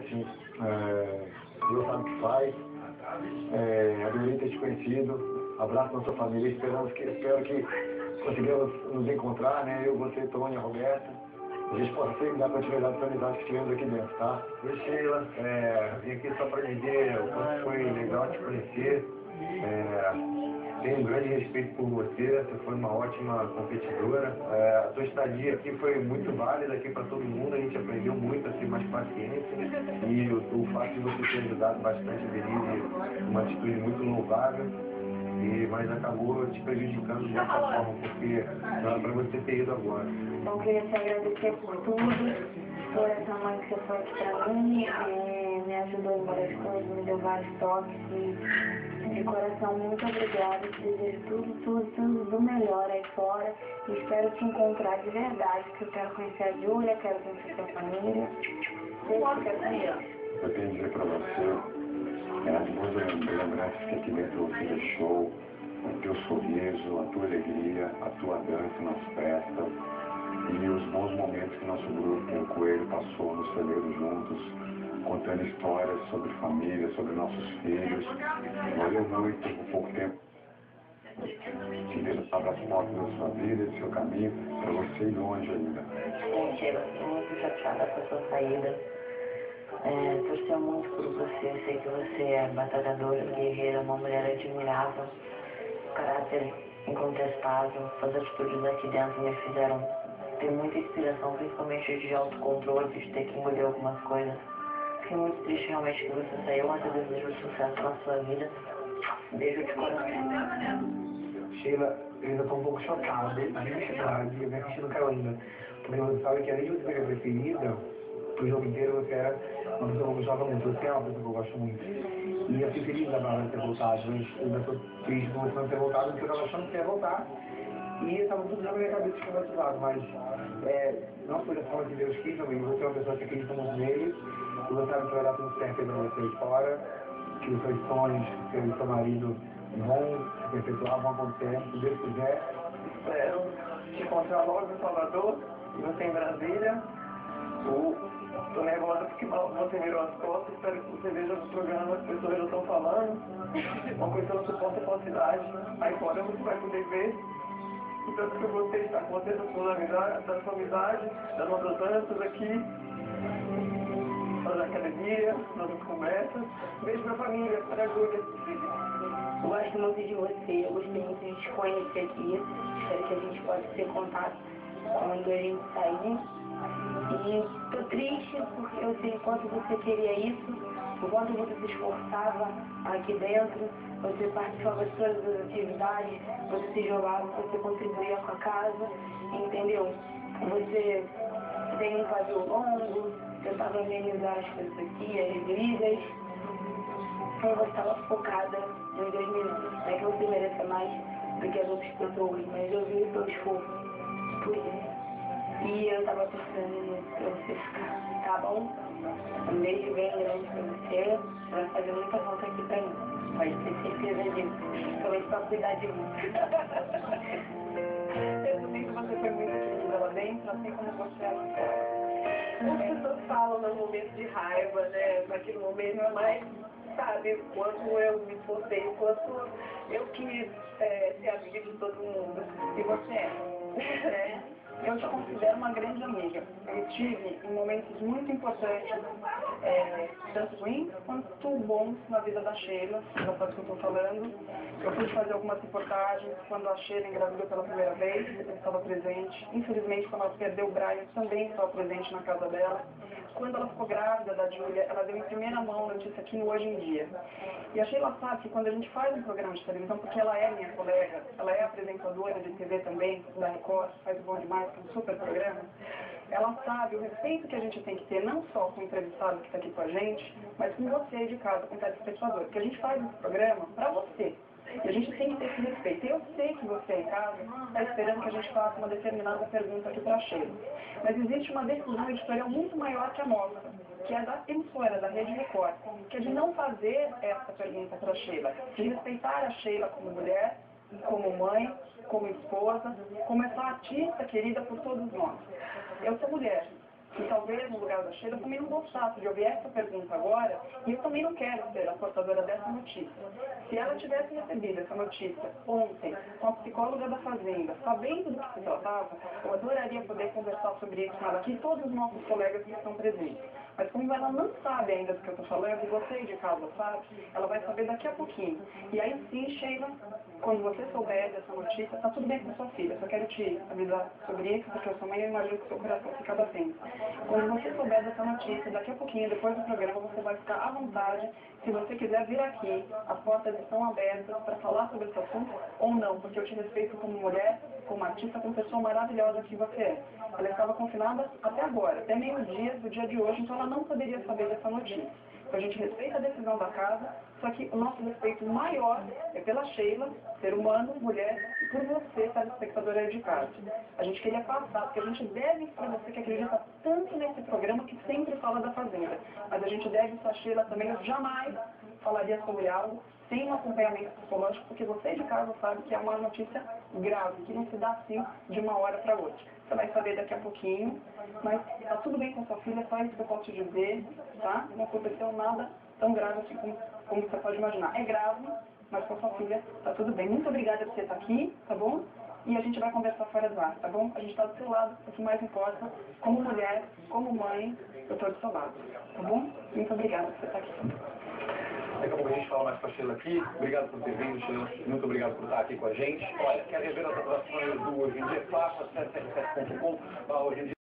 assim, Deus sabe o que faz. Adorei ter te conhecido. Abraço na sua família. Espero que consigamos nos encontrar, né? Eu, você, Tônia, Roberta. A gente possa sempre dar continuidade para a amizade que tivemos aqui dentro, tá? Oi, Sheila. Vim aqui só para dizer o quanto foi legal te conhecer. Tenho um grande respeito por você foi uma ótima competidora. A sua estadia aqui foi muito válida aqui para todo mundo, a gente aprendeu muito a ser mais paciente e o fato de você ter ajudado bastante a Denise, uma atitude muito louvável, mas acabou te prejudicando de certa forma, porque não era para você ter ido agora. Então eu queria te agradecer por tudo, por essa mãe que você foi aqui para mim, me ajudou em várias coisas, me deu vários toques e de coração, muito obrigada, te desejo tudo do melhor aí fora e espero te encontrar de verdade, porque eu quero conhecer a Júlia, quero conhecer a sua família. Eu tenho que dizer para você, as boas lembranças que aqui dentro você deixou, o teu sorriso, a tua alegria, a tua dança nas festas e os bons momentos que nosso grupo, o Coelho, passou nos celeiros juntos, contando histórias sobre família, sobre nossos filhos. Valeu muito por pouco tempo. Que Deus abra as portas da sua vida, do seu caminho, para você ir longe ainda. Sheila, estou muito chateada com a sua saída. Torceu muito por você, sei que você é batalhadora, guerreira, uma mulher admirável, caráter incontestável. Suas atitudes aqui dentro me fizeram ter muita inspiração, principalmente de autocontrole, de ter que engolir algumas coisas. Fiquei muito triste realmente que você saiu, mas eu desejo sucesso na sua vida. Beijo de coração. Sheila, eu ainda estou um pouco chocado, a minha cidade, eu me assisti no Carolina, porque você sabe que além de você ser a preferida, pro jogo inteiro você era uma pessoa que eu gostava muito, você é uma pessoa que eu gosto muito. E eu fiquei feliz da Bárbara ter voltado, mas eu ainda estou triste por você não ter voltado, porque eu estava achando que você ia voltar. E estava tudo já na minha cabeça esquematizado, mas não foi da forma que Deus quis, amigo. Você é uma pessoa que acredita muito nele, e você sabe que vai dar tudo certo aí pra você aí fora, que os seus sonhos, que seu marido vão se perpetuar, vão acontecer, se Deus quiser. Espero te encontrar logo em Salvador e você em Brasília. Estou nervosa porque você virou as costas, espero que você veja no programa, as pessoas já estão falando, uma questão de suporte à cidade, aí fora você vai poder ver. E tanto que eu gostei de estar com você, da sua amizade, das nossas danças aqui, fazer academia, nossas conversas. Beijo pra família, para a Júlia. Gosto muito de você, eu gostei muito de te conhecer aqui. Espero que a gente possa ter contato quando a gente sair. E tô triste porque eu sei o quanto você queria isso, o quanto você se esforçava aqui dentro, você participava de todas as atividades, você se jogava, você contribuía com a casa, entendeu? Você tem um pavio longo, tentava organizar as coisas aqui, as brigas. Eu estava focada em 2020. Não é que você mereça mais do que as outras pessoas, mas eu vi o seu esforço por isso. E eu estava torcendo pra você ficar, tá bom? Um beijo bem grande pra você. Vai fazer muita falta aqui pra mim. Pode ter certeza disso. Principalmente pra cuidar de mim. Eu também que você foi muito querida lá dentro, assim como você é lá fora. As pessoas falam no momento de raiva, né? Naquele momento, mas sabe o quanto eu me esforcei, o quanto eu quis ser amiga de todo mundo. E você é. Eu te considero uma grande amiga. Eu tive em momentos muito importantes, tanto ruins quanto bons na vida da Sheila, já sabe o que eu estou falando. Eu fui fazer algumas reportagens quando a Sheila engravidou pela primeira vez, eu estava presente. Infelizmente, quando ela perdeu o Brian, também estava presente na casa dela. Quando ela ficou grávida da Júlia, ela deu em primeira mão a notícia aqui no Hoje em Dia. E a Sheila sabe que quando a gente faz um programa de televisão, porque ela é minha colega, ela é apresentadora de TV também, da Record, faz o Bom Demais, que é um super programa, ela sabe o respeito que a gente tem que ter, não só com o entrevistado que está aqui com a gente, mas com você de casa, com o telespectador. Porque a gente faz esse programa para você. E a gente tem que ter esse respeito. Eu sei que você em casa está esperando que a gente faça uma determinada pergunta aqui para a Sheila. Mas existe uma decisão editorial muito maior que a nossa, que é da emissora, da Rede Record, que é de não fazer essa pergunta para a Sheila, de respeitar a Sheila como mulher, como mãe, como esposa, como essa artista querida por todos nós. Eu sou mulher, que talvez no lugar da Sheila eu também não gostasse de ouvir essa pergunta agora, e eu também não quero ser a portadora dessa notícia. Se ela tivesse recebido essa notícia ontem, com a psicóloga da Fazenda, sabendo do que se tratava, eu adoraria poder conversar sobre isso com ela aqui, todos os nossos colegas que estão presentes. Mas como ela não sabe ainda do que eu estou falando, e você de casa sabe, ela vai saber daqui a pouquinho. E aí sim, Sheila, quando você souber dessa notícia, tá tudo bem com sua filha, só quero te avisar sobre isso, porque eu sou mãe e eu imagino que seu coração fica batendo. Quando você souber dessa notícia, daqui a pouquinho, depois do programa, você vai ficar à vontade, se você quiser vir aqui, as portas estão abertas para falar sobre esse assunto, ou não, porque eu te respeito como mulher, como artista, como pessoa maravilhosa que você é. Ela estava confinada até agora, até meio-dia do dia de hoje, então ela não poderia saber dessa notícia. Então a gente respeita a decisão da casa, só que o nosso respeito maior é pela Sheila, ser humano, mulher, e por você, telespectadora de casa. A gente queria passar, porque a gente deve para você que acredita tanto nesse programa que sempre fala da Fazenda, mas a gente deve para a Sheila também, eu jamais falaria sobre algo sem um acompanhamento psicológico, porque você de casa sabe que é uma notícia grave, que não se dá assim de uma hora para outra. Você vai saber daqui a pouquinho, mas tá tudo bem com sua filha, só isso que eu posso te dizer, tá? Não aconteceu nada tão grave assim como você pode imaginar. É grave, mas com sua filha tá tudo bem. Muito obrigada por você estar aqui, tá bom? E a gente vai conversar fora do ar, tá bom? A gente tá do seu lado, o que mais importa, como mulher, como mãe, eu tô do seu lado, tá bom? Muito obrigada por você estar aqui. Daqui a pouco a gente fala mais com a Sheila aqui. Obrigado por ter vindo, Sheila. Muito obrigado por estar aqui com a gente. Olha, quer rever as atrações do Hoje em Dia? Faça, acesse r7.com/hoje em dia.